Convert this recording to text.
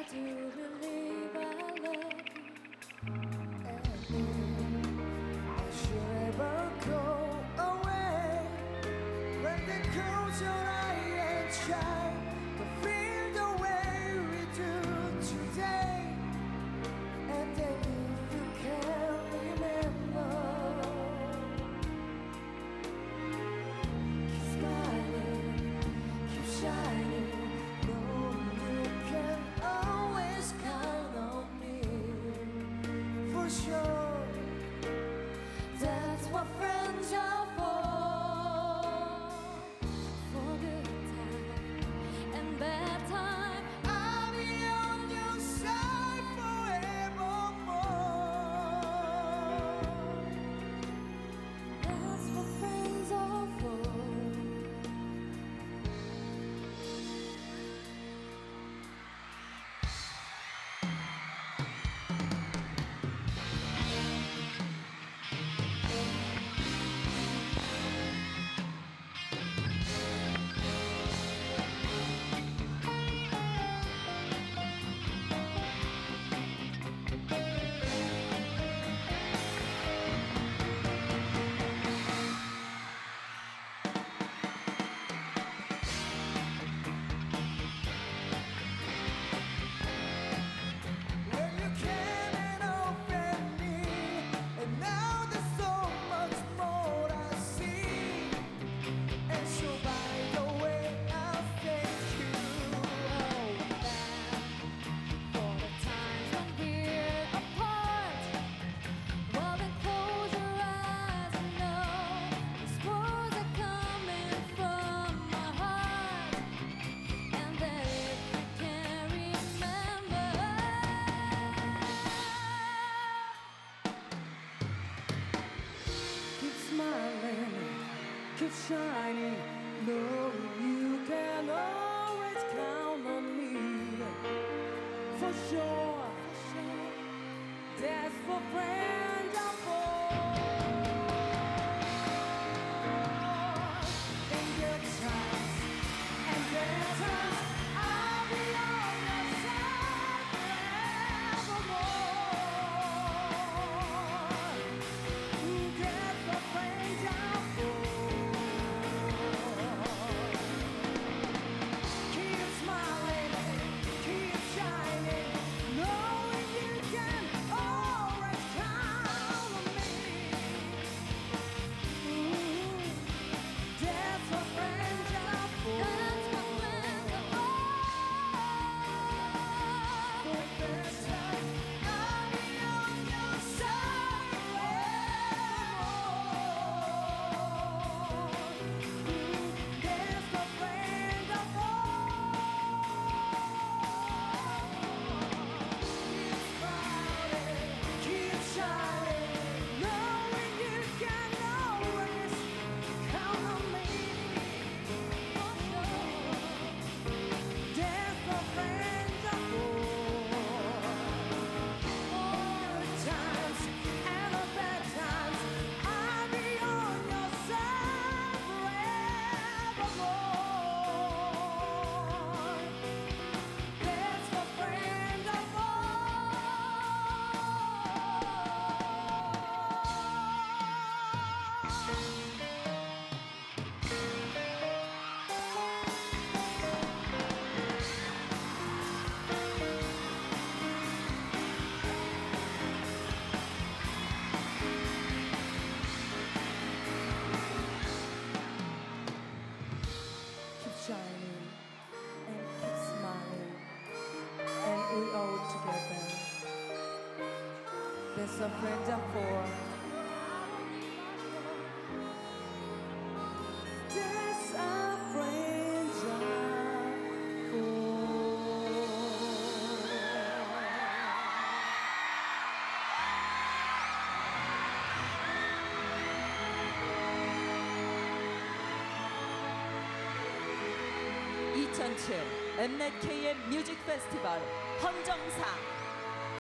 do believe I love you, and Should ever go away when they close your eye and try to feel the way we do today. And then if you can't remember, keep smiling, keep shining. Know you can always count on me for sure. that's what friends are for good time and bad time. I'll be on your side forevermore. That's what friends are for. When you came and opened me, and now there's so much more I see. And so by the way, I thank you. For the times when we're apart, well then close your eyes and know these words are coming from my heart. And that if you can't remember, Keep smiling, keep shining. Know you can always count on me for sure. That's what friends are for. In good times and bad times, I'll be on your side forevermore. That's what friends are for. Keep smiling, keep shining, knowing you can always count on me. That's what friends are for. that's what friends are for. For this time, I'll be on your side forevermore. That's what friends are for. Keep smiling, keep shining, knowing you can always count on me. For sure. That's what friends are for. Good times and the bad times, I'll be on your side forevermore. That's what friends are for. Keep shining and keep smiling, and we all together. That's what friends are for. That's what friends are for. 2007 엠넷KM 뮤직 페스티벌 헌정상